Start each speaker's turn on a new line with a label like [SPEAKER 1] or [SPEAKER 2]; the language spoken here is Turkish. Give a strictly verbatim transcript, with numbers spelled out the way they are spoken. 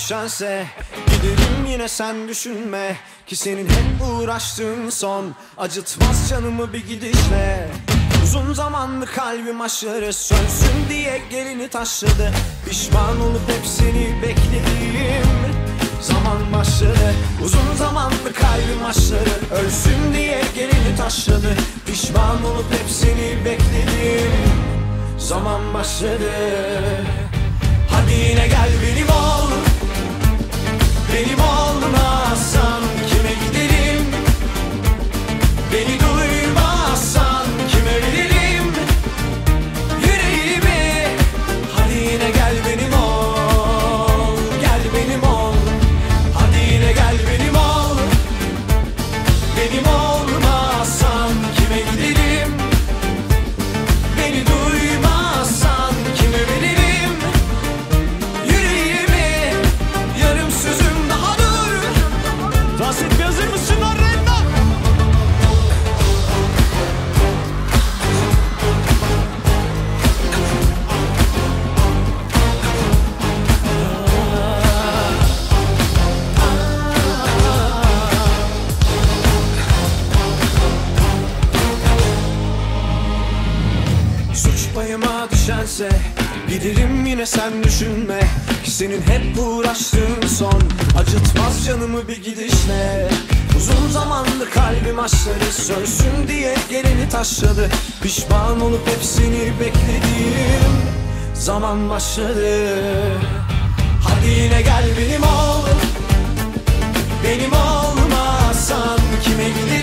[SPEAKER 1] düşense giderim yine sen düşünme. Ki senin hep uğraştığın son acıtmaz canımı bir gidişle. Uzun zamanlı kalbim aşırı sönsün diye gelini taşladı. Pişman olup hep seni bekledim. Zaman başladı. Uzun zamanlı kalbim aşırı ölsün diye gelini taşladı. Pişman olup hep seni bekledim. Zaman başladı. Hadi yine gel benim ol. Benim olmazsan kime giderim? Beni duymazsan kime veririm yüreğimi? Hadi yine gel benim ol. Gel benim ol. Hadi yine gel benim ol. Benim olmazsan kime giderim? Beni duymazsan kime veririm yüreğimi? Yarım sözüm daha dur. Rasit hazır mısın Arrenda? Suç payıma düşense giderim yine sen düşünme. Ki senin hep uğraştığın son acıtmaz canımı bir gidişle. Uzun zamandır kalbim aşları sönsün diye gelini taşladı. Pişman olup hepsini bekledim. Zaman başladı. Hadi yine gel benim ol. Benim olmazsan kime giderim?